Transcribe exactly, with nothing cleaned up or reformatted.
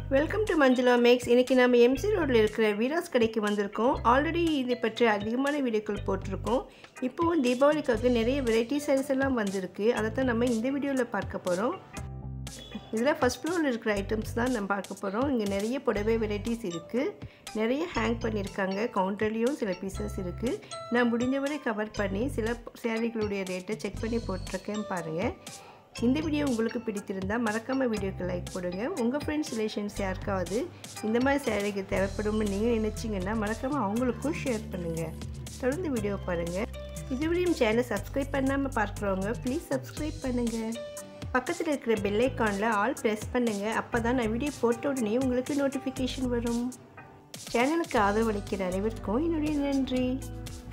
Welcome to Manjulamakes. இன்னைக்கு நாம M C Road ல இருக்கிற வீராஸ் கடைக்கு வந்திருக்கோம். ஆல்ரெடி இதை பற்றி அதிகமான வீடியோக்கள் போட்டுருக்கோம். இப்போவும் தீபாவளிக்காக நிறைய வெரைட்டி sarees எல்லாம் வந்திருக்கு. அதை தான் நம்ம இந்த வீடியோல பார்க்க போறோம். இதுல ஃபர்ஸ்ட் ஃப்ளோர்ல இருக்கிற ஐட்டம்ஸ் தான் நம்ம பார்க்க போறோம். இங்க நிறைய புடவை வெரைட்டிஸ் இருக்கு. நிறைய ஹேங் பண்ணிருக்காங்க. கவுண்டர்லயும் சில பீசஸ் இருக்கு. நான் முடிஞ்சவரை கவர் பண்ணி சில சாரீகளுடைய ரேட்டை செக் பண்ணி போட்டுருக்கேன் பாருங்க. இந்த வீடியோ உங்களுக்கு பிடித்திருந்தா மறக்காம வீடியோக்கு லைக் போடுங்க. உங்க फ्रेंड्स ரிலேஷன்ஸ் யாருக்காவது இந்த மாதிரி சாரீக்கு தேவைப்படும்னு நீங்க நினைச்சீங்கன்னா மறக்காம அவங்களுக்கும் ஷேர் பண்ணுங்க. தொடர்ந்து வீடியோ பாருங்க. இதுவரையும் சேனல் சப்ஸ்கிரைப் பண்ணாம பார்க்கறவங்க ப்ளீஸ் சப்ஸ்கிரைப் பண்ணுங்க. பக்கத்துல இருக்கிற பெல் ஐகான்ல ஆல் பிரஸ் பண்ணுங்க. அப்பதான் நான் வீடியோ போட்ட உடனே உங்களுக்கு நோட்டிஃபிகேஷன் வரும். சேனலுக்கு ஆதரவு அளிக்கிற அனைவருக்கும் என்னுடைய நன்றி.